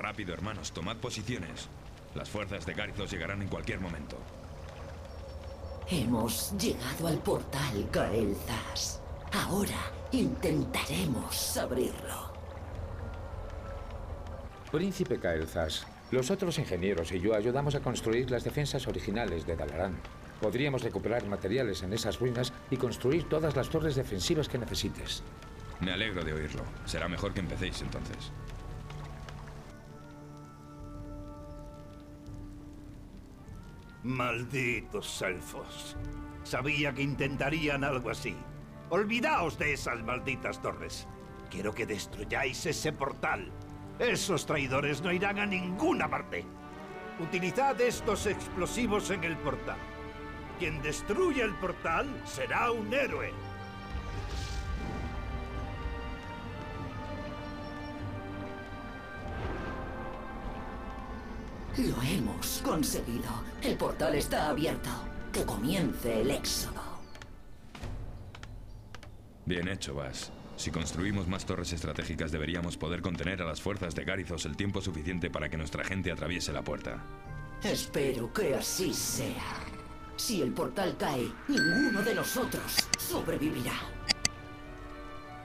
Rápido, hermanos, tomad posiciones. Las fuerzas de Garithos llegarán en cualquier momento. Hemos llegado al portal Cael'thas. Ahora intentaremos abrirlo. Príncipe Cael'thas, los otros ingenieros y yo ayudamos a construir las defensas originales de Dalaran. Podríamos recuperar materiales en esas ruinas y construir todas las torres defensivas que necesites. Me alegro de oírlo. Será mejor que empecéis entonces. Malditos elfos. Sabía que intentarían algo así. Olvidaos de esas malditas torres. Quiero que destruyáis ese portal. Esos traidores no irán a ninguna parte. Utilizad estos explosivos en el portal. Quien destruya el portal será un héroe. Lo hemos conseguido. El portal está abierto. Que comience el éxodo. Bien hecho, Vas. Si construimos más torres estratégicas deberíamos poder contener a las fuerzas de Garithos el tiempo suficiente para que nuestra gente atraviese la puerta. Espero que así sea. Si el portal cae, ninguno de nosotros sobrevivirá.